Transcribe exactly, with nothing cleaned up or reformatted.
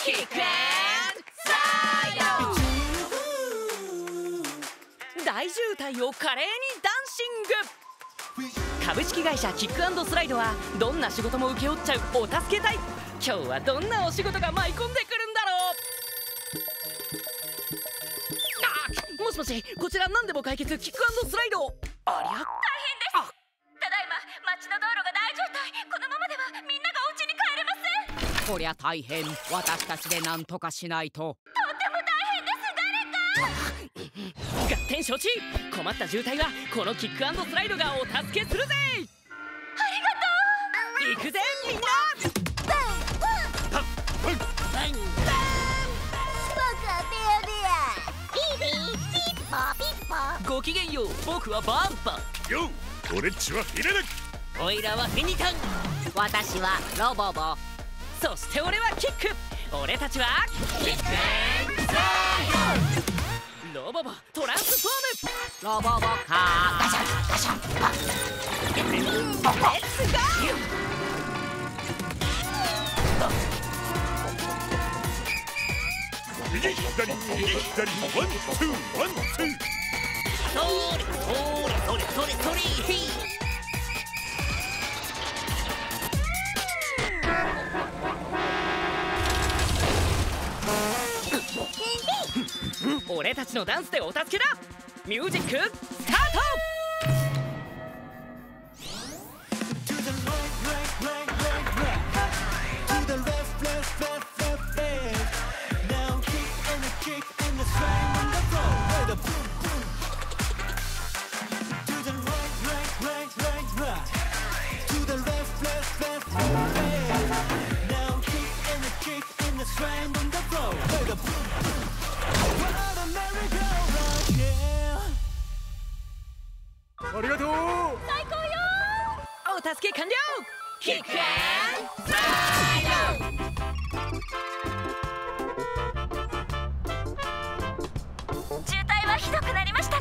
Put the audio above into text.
キックエンドスライド。大渋滞を華麗にダンシング。株式会社キックエンドスライドはどんな仕事も請け負っちゃうお助け隊。今日はどんなお仕事が舞い込んでくるんだろう。あ、もしもし、こちら何でも解決キックエンドスライド。ありゃ、大変です。 ただいま町の道路が大渋滞。このままではみんながお家に帰れません。 こりゃ大変。私たちで何とかしないと。 とても大変です。誰か合点承知。困った渋滞はこのキックエンドスライドがお助けするぜ。 ありがとう。 行くぜみんな。 僕はベアベア。ビービーピッポピッポ。 ごきげんよう。僕はバンバン。 よう、俺っちはヒレナ。 おいらはフェニタン。 私はロボボ。 そして俺はキック。俺たちはキックエンドスライド。ロボボトランスフォーム。 ロボボカー。ガシャンガシャンパン。 レッツゴー。 右左右左ワンツーワンツー。 それそれそれそれそれ。俺たちのダンスでお助けだ。ミュージックスタート。 ありがとう。 最高よ。 お助け完了。キックエンドスライド。 渋滞はひどくなりました。